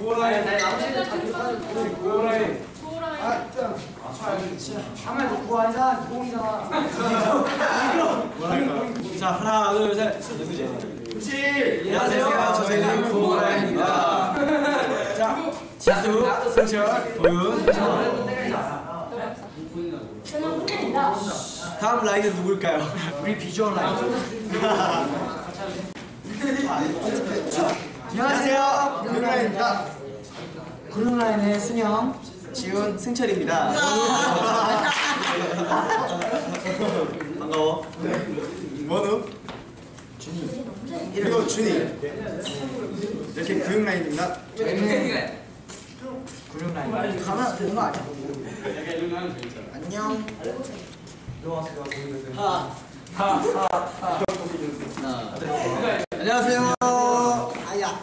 구호라인. 나머지는 다 구호라인. 아, 짱. 한번 더 구호 아니잖아. 공이잖아. 자, 하나, 둘, 셋. 그렇지. 안녕하세요. 저희는 구호라인입니다. 자, 지수, 승철, 도윤. 다음 라인은 누굴까요? 우리 비주얼 라인. 안녕하세요. 구호라인입니다. 구름라인의 순영, 지훈, 승철입니다. 반가워. 원우, 준이. 그리고 준이. 이렇게 구육 라인입니다. 구름라인. 가면 되는 거 아니야? 안녕. 안녕하세요. 아야.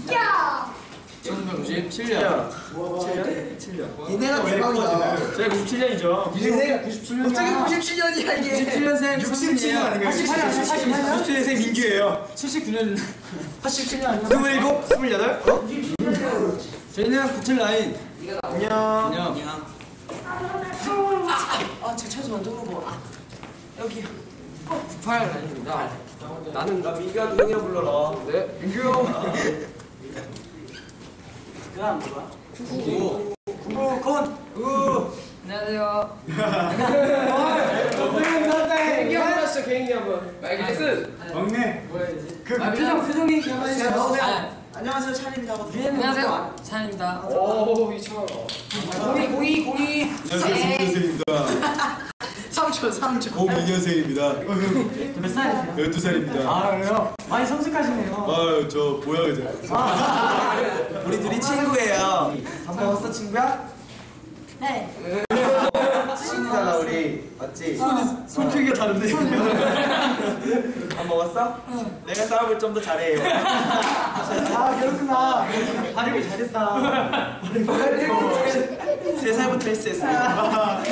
1997년. 7년. 니네가 대박이다. 저희가 97년이죠. 니네가 97년이야. 어떻게 97년이야 이게? 97년생 67년 아닌가요? 97년생 민규예요. 79년. 87년 아니야? 27, 28. 저희는 97 라인. 안녕. 제 차에서 먼저 보고. 여기. 98 라인입니다. 나는 민규한테 형이라 불러라. 네. 민규. 그다음 뭐야? 건. 안녕하세요. 개인기 한번 하시죠. 개인기 한번. 마이클 잭슨. 막내. 그 표정이 기억나시죠? 안녕하세요, 찬입니다. 안녕하세요. 찬입니다. 오, 이천. 공이. 안녕하세요, 26년생입니다. 3초. 02년생입니다. 몇 살이세요? 12살입니다. 아 그래요? 많이 성숙하시네요. 아유, 저 보약이죠. 우리 둘이 친구예요. 밥 먹었어, 친구야? 네. 친구잖아, 우리. 맞지? 손 크기가 다른데. 밥 먹었어? 내가 싸움을 좀 더 잘해요. 아 그렇구나. 발음이 잘했다. 3살부터 헬스했어요.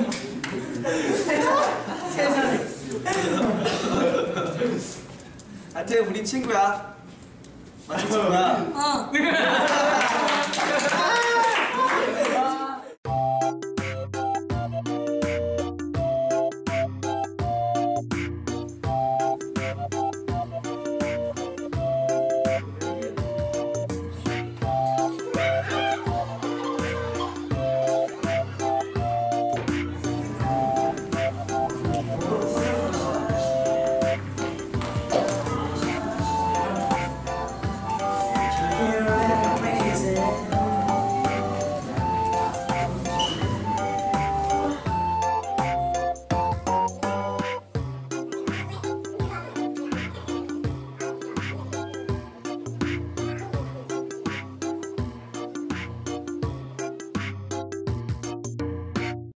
3살. 하여튼 우린 친구야. 맞지, 친구야?